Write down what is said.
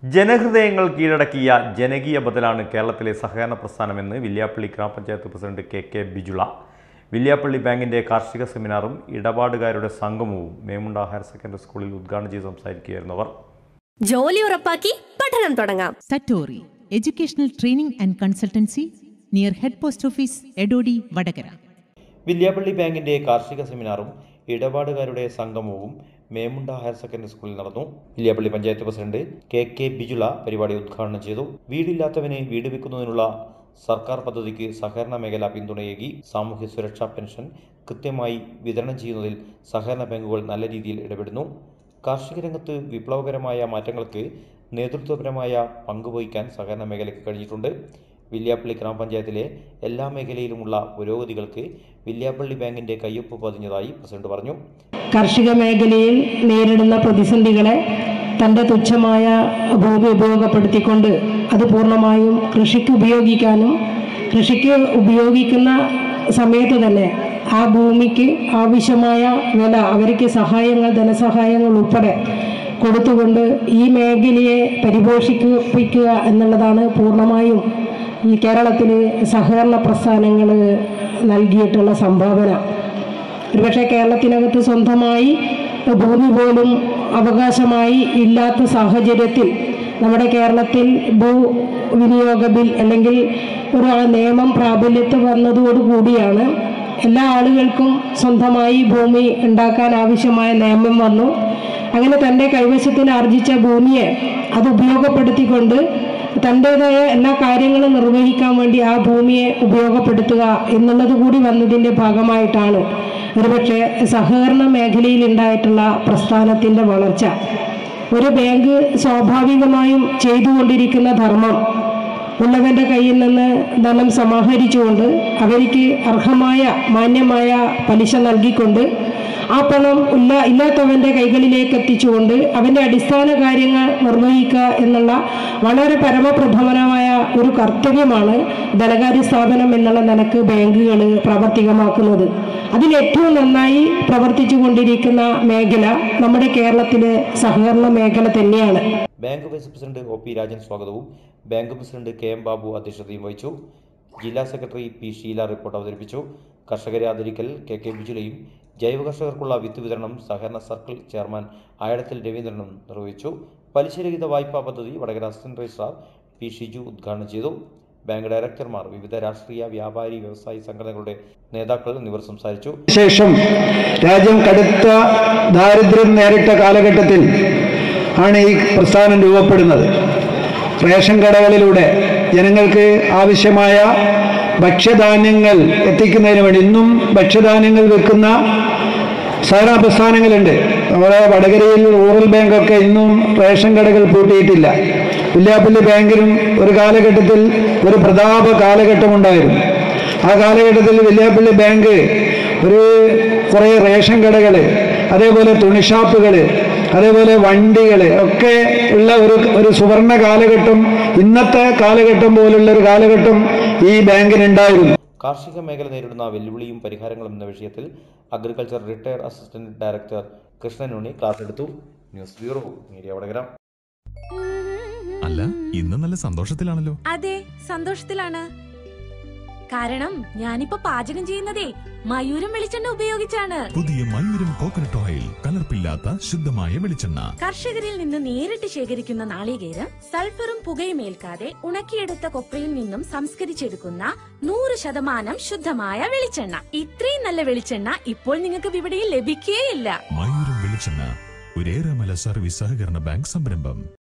ജനഹൃദയങ്ങൾ കീഴടക്കിയ ജനകീയ ബദലാണ് കേരളത്തിലെ സഹകരണ പ്രസ്ഥാനമെന്ന് വില്യാപ്പള്ളി ഗ്രാമപഞ്ചായത്ത് പ്രസിഡന്റ് കെ ബിജുള. വില്യാപ്പള്ളി ബാങ്കിന്റെ കാർഷിക സെമിനാറും ഇടപാടുകാരുടെ സംഗമവും മേമുണ്ട ഹയർ സെക്കൻഡറി സ്കൂളിൽ ഉദ്ഘാടനം ചെയ്ത് സംസാരിക്കുകയായിരുന്നു അവർ. ജോലി ഉറപ്പാക്കി പഠനം തുടങ്ങാം. സറ്റോറി educational training and consultancy near head post office Edodi Vadakara. Villiappally ബാങ്കിന്റെ കാർഷിക സെമിനാറും ഇടപാടുകാരുടെ സംഗമവും മേമുണ്ട ഹയർ സെക്കൻഡറി സ്കൂളിൽ നടന്നു. വില്യാപ്പള്ളി പഞ്ചായത്ത് പ്രസിഡന്റ് കെ ബിജുള പരിപാടി ഉദ്ഘാടനം ചെയ്തു. വീടില്ലാത്തവനെ വീട് വെക്കുന്നതിനുള്ള സർക്കാർ പദ്ധതിക്ക് സഹകരണ മേഖല പിന്തുണയേകി. സാമൂഹ്യ സുരക്ഷാ പെൻഷൻ കൃത്യമായി വിതരണം ചെയ്യുന്നതിൽ സഹകരണ ബാങ്കുകൾ നല്ല രീതിയിൽ ഇടപെടുന്നു. കാർഷിക രംഗത്ത് വിപ്ലവകരമായ മാറ്റങ്ങൾക്ക് നേതൃത്വപരമായ പങ്കുവഹിക്കാൻ സഹകരണ മേഖലയ്ക്ക് കഴിഞ്ഞിട്ടുണ്ട്. വില്യാപ്പള്ളി ഗ്രാമപഞ്ചായത്തിലെ എല്ലാ മേഖലയിലുമുള്ള പുരോഗതികൾക്ക് വില്യാപ്പള്ളി ബാങ്കിന്റെ കയ്യൊപ്പ് പതിഞ്ഞതായി പ്രസിഡന്റ് പറഞ്ഞു. കാർഷിക മേഖലയിൽ നേരിടുന്ന പ്രതിസന്ധികളെ തൻ്റെ തുച്ഛമായ ഭൂമി ഉപയോഗപ്പെടുത്തിക്കൊണ്ട് അത് പൂർണ്ണമായും കൃഷിക്ക് ഉപയോഗിക്കാനും കൃഷിക്ക് ഉപയോഗിക്കുന്ന സമയത്ത് തന്നെ ആ ഭൂമിക്ക് ആവശ്യമായ വില അവർക്ക് ധനസഹായങ്ങൾ ഉൾപ്പെടെ കൊടുത്തുകൊണ്ട് ഈ മേഖലയെ പരിപോഷിപ്പിക്കുക എന്നുള്ളതാണ് പൂർണ്ണമായും ഈ കേരളത്തിൽ സഹകരണ പ്രസ്ഥാനങ്ങൾ നൽകിയിട്ടുള്ള സംഭാവന. ഒരുപക്ഷെ കേരളത്തിനകത്ത് സ്വന്തമായി ഭൂമി പോലും അവകാശമായി ഇല്ലാത്ത സാഹചര്യത്തിൽ നമ്മുടെ കേരളത്തിൽ ഭൂവിനിയോഗ ബിൽ അല്ലെങ്കിൽ ഒരു നിയമം പ്രാബല്യത്തിൽ വന്നതോടുകൂടിയാണ് എല്ലാ ആളുകൾക്കും സ്വന്തമായി ഭൂമി ഉണ്ടാക്കാൻ ആവശ്യമായ നിയമം വന്നു. അങ്ങനെ തൻ്റെ കൈവശത്തിൽ ആർജിച്ച ഭൂമിയെ അത് ഉപയോഗപ്പെടുത്തിക്കൊണ്ട് തൻ്റേതായ എല്ലാ കാര്യങ്ങളും നിർവഹിക്കാൻ വേണ്ടി ആ ഭൂമിയെ ഉപയോഗപ്പെടുത്തുക എന്നുള്ളത് കൂടി വന്നതിൻ്റെ ഭാഗമായിട്ടാണ് ഒരുപക്ഷെ സഹകരണ മേഖലയിൽ ഉണ്ടായിട്ടുള്ള പ്രസ്ഥാനത്തിൻ്റെ വളർച്ച. ഒരു ബാങ്ക് സ്വാഭാവികമായും ചെയ്തുകൊണ്ടിരിക്കുന്ന ധർമ്മം ഉള്ളവൻ്റെ കയ്യിൽ നിന്ന് ധനം സമാഹരിച്ചുകൊണ്ട് അവർക്ക് അർഹമായ മാന്യമായ പലിശ നൽകിക്കൊണ്ട് ആ പണം ഇല്ലാത്തവൻ്റെ കൈകളിലേക്ക് എത്തിച്ചുകൊണ്ട് അവൻ്റെ അടിസ്ഥാന കാര്യങ്ങൾ നിർവഹിക്കുക എന്നുള്ള വളരെ പരമപ്രധാനമായ ഒരു കർത്തവ്യമാണ് ധനകാര്യ സ്ഥാപനം എന്നുള്ള നിലക്ക് ബാങ്കുകൾ പ്രാവർത്തികമാക്കുന്നത്. അതിലേറ്റവും നന്നായി പ്രവർത്തിച്ചു കൊണ്ടിരിക്കുന്ന മേഖല നമ്മുടെ കേരളത്തിലെ സഹകരണ മേഖല തന്നെയാണ്. Bank vice president O P. Rajan സ്വാഗതവും ബാങ്ക് പ്രസിഡന്റ് കെ.എം. ബാബു അധ്യക്ഷതയും വഹിച്ചു. ജില്ലാ സെക്രട്ടറി പി. ഷീല റിപ്പോർട്ട് അവതരിപ്പിച്ചു. കർഷകരെ ആദരിക്കൽ കെ ബിജുലയും ജൈവ കർഷകർക്കുള്ള വിത്ത് വിതരണം സഹകരണ സർക്കിൾ ചെയർമാൻ ആഴത്തിൽ രവീന്ദ്രനും നിർവഹിച്ചു. പലിശരഹിത വായ്പാ പദ്ധതി Vadakara assistant registrar P. Shiju ഉദ്ഘാടനം ചെയ്തു. ബാങ്ക് ഡയറക്ടർമാർ, വിവിധ രാഷ്ട്രീയ, വ്യാപാരി, വ്യവസായി സംഘടനകളുടെ നേതാക്കൾ എന്നിവർ സംസാരിച്ചു. ശേഷം രാജ്യം കടുത്ത ദാരിദ്ര്യം നേരിട്ട കാലഘട്ടത്തിൽ ആണ് ഈ പ്രസ്ഥാനം രൂപപ്പെടുന്നത്. റേഷൻ കടകളിലൂടെ ജനങ്ങൾക്ക് ആവശ്യമായ ഭക്ഷ്യധാന്യങ്ങൾ എത്തിക്കുന്നതിന് വേണ്ടി ഇന്നും ഭക്ഷ്യധാന്യങ്ങൾ വിൽക്കുന്ന സഹകരണ പ്രസ്ഥാനങ്ങളുണ്ട്. നമ്മുടെ വടകരയിൽ റൂറൽ ബാങ്കൊക്കെ ഇന്നും റേഷൻ കടകൾ പൂട്ടിയിട്ടില്ല. വില്യാപ്പള്ളി ബാങ്കിനും ഒരു കാലഘട്ടത്തിൽ ഒരു പ്രതാപ കാലഘട്ടമുണ്ടായിരുന്നു. ആ കാലഘട്ടത്തിൽ വില്യാപ്പള്ളി ബാങ്ക് കുറേ റേഷൻ കടകൾ, അതേപോലെ തുണിഷാപ്പുകൾ, അതേപോലെ വണ്ടികൾ ഒക്കെ ഉള്ള ഒരു സുവർണ കാലഘട്ടം, ഇന്നത്തെ കാലഘട്ടം പോലുള്ള ഒരു കാലഘട്ടം ഈ ബാങ്കിനുണ്ടായിരുന്നു. കാർഷിക മേഖല നേരിടുന്ന വെല്ലുവിളിയും പരിഹാരങ്ങളും എന്ന വിഷയത്തിൽ agriculture retired assistant director Krishnanunni class എടുത്തു. News bureau, media Vadakara. അല്ല, ഇന്ന് നല്ല സന്തോഷത്തിലാണല്ലോ. അതെ, സന്തോഷത്തിലാണ്. കാരണം ഞാനിപ്പോ പാചകം ചെയ്യുന്നതേ മയൂരം വെളിച്ചെണ്ണ ഉപയോഗിച്ചാണ്. പുതിയ മയൂരം കോക്കനട്ട് ഓയിൽ, കലർപ്പില്ലാത്ത ശുദ്ധമായ വെളിച്ചെണ്ണ. കർഷകരിൽ നിന്ന് നേരിട്ട് ശേഖരിക്കുന്ന നാളികേരം സൾഫറും പുകയും ഏൽക്കാതെ ഉണക്കിയെടുത്ത കൊപ്രയിൽ നിന്നും സംസ്കരിച്ചെടുക്കുന്ന 100% ശുദ്ധമായ വെളിച്ചെണ്ണ. ഇത്രയും നല്ല വെളിച്ചെണ്ണ ഇപ്പോൾ നിങ്ങൾക്ക് വിപണിയിൽ ലഭിക്കുകയില്ല. മയൂരം വെളിച്ചെണ്ണ, ഒരു ഏറെമല സർവീസ് സഹകരണ ബാങ്ക് സംരംഭം.